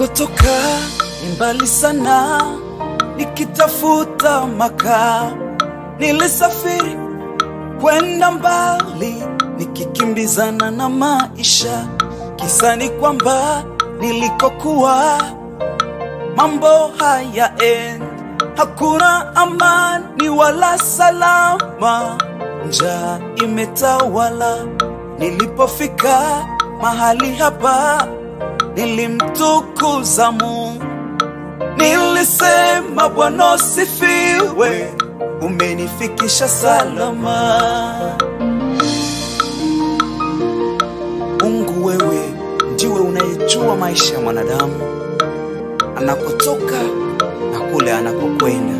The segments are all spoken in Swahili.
Ninakotoka mbali sana, nikitafuta makao. Nilisafiri kwenda mbali, nikikimbizana na maisha. Kisa ni kwamba nilikokuwa mambo hayaendi, hakuna amani wala salama, njaa imetawala. Nilipofika mahali hapa, nilimtukuza Mungu. Nilisema Bwana sifiwe, umenifikisha salama. Mungu, wewe ndiwe unayejua maisha ya mwanadamu, anakotoka na kule anakokwenda.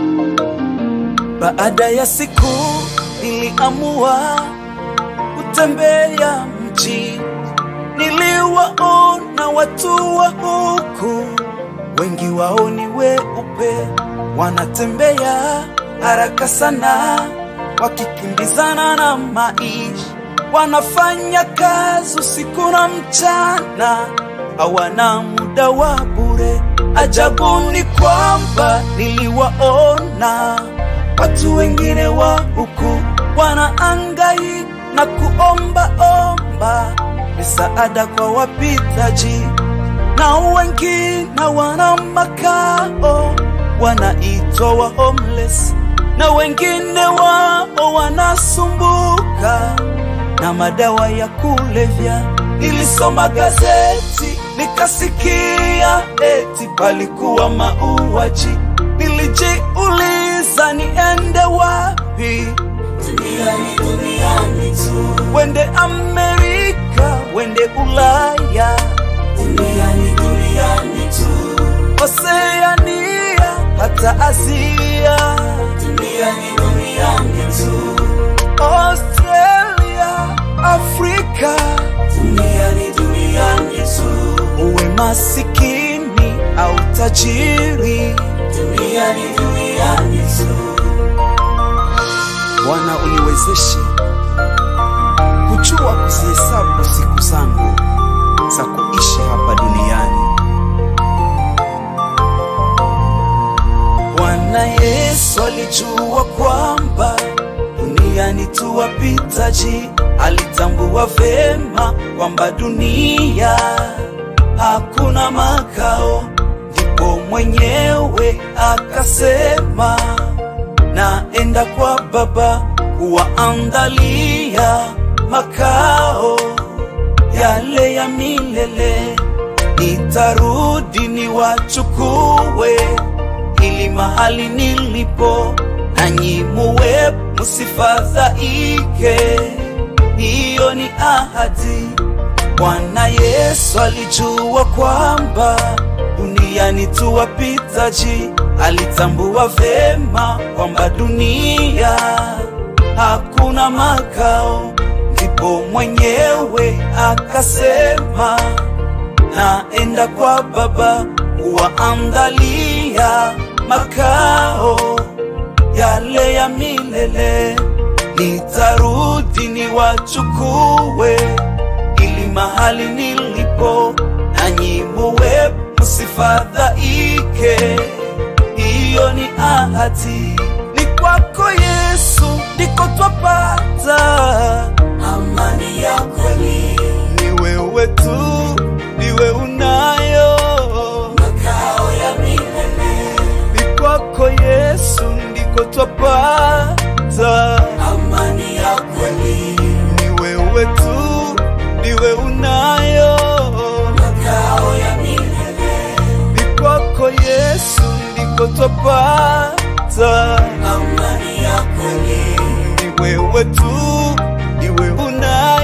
Baada ya siku niliamua kutembea mji. Niliwaona watu wa huku, wengi wao ni weupe, wanatembea haraka sana, wakikimbizana na maisha. Wanafanya kazi usiku na mchana, hawana muda wa bure. Ajabu ni kwamba niliwaona watu wengine wa huku wanaangaika na kuomba misaada kwa wapitaji, na wengine wana makao, wanaitwa wa homeless, na wengine wao wanasumbuka na madawa ya kulevya. Nilisoma gazeti nikasikia eti palikuwa mauaji. Nilijiuliza niende wapi? Duniani tu. Wende Amerika, wende Ulaya, duniani tu. Oceania hata Asia, duniani tu. Australia, Afrika, duniani tu. Uwe masikini au tajiri, duniani tu. Bwana, uniwezeshe kujua kuzihesabu siku zangu za kuishi hapa duniani. Bwana Yesu alijua kwamba duniani tu wapitaji. Alitambua vema kwamba dunia hakuna makao, ndipo mwenyewe akasema, naenda kwa Baba kuwaandalia makao yale ya milele. Nitarudi niwachukue, ili mahali nilipo nanyi muwe, msifadhaike. Hiyo ni ahadi. Bwana Yesu alijua kwamba duniani tu wapitaji. Alitambua vema kwamba dunia hakuna makao, ndipo mwenyewe akasema, naenda kwa Baba kuwaandalia makao yale ya milele. Nitarudi niwachukue, ili mahali nilipo nanyi muwe, msifadhaike. Hiyo ni ahadi. Ni kwako Yesu ndiko twapata amani ya kweli. Ni wewe tu ndiwe unayo makao ya milele. Ni kwako Yesu ndiko twapata amani ya kweli. Ni wewe tu ndiwe unayo makao ya milele. Ni kwako Yesu ndiko twapata amani ya kweli. Ni wewe tu ndiwe unayo